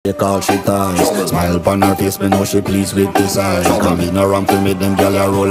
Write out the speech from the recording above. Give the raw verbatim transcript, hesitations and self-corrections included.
Take all she ties. Smile upon her face, me know she pleased with this eye. Come in around to me, them gyal a roll.